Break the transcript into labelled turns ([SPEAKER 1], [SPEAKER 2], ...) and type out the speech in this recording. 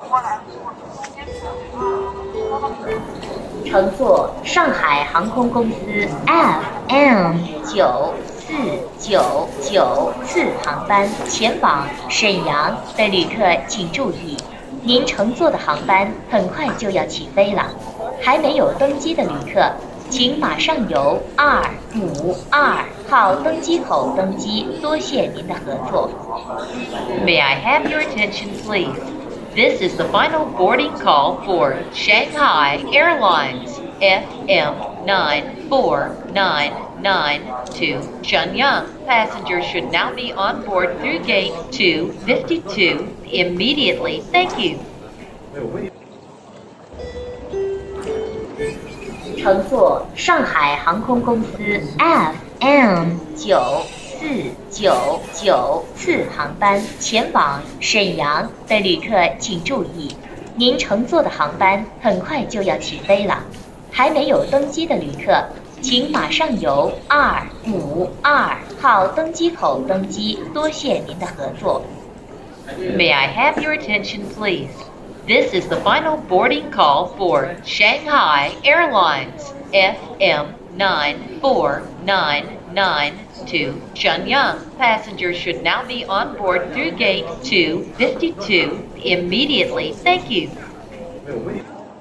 [SPEAKER 1] 乘坐上海航空公司 FM94994航班前往沈阳的旅客请注意，您乘坐的航班很快就要起飞了，还没有登机的旅客，请马上由252号登机口登机，多谢您的合作。May I have your attention, please? This is the final boarding call for Shanghai Airlines FM9499 to Shenyang. Passengers should now be on board through gate 252 immediately. Thank you. 乘坐上海航空公司 FM94994航班前往沈阳的旅客请注意，您乘坐的航班很快就要起飞了，还没有登机的旅客，请马上由252号登机口登机，多谢您的合作。May I have your attention, please? This is the final boarding call for Shanghai Airlines FM9499 to Shenyang. Passengers should now be on board through gate 252 immediately. Thank you.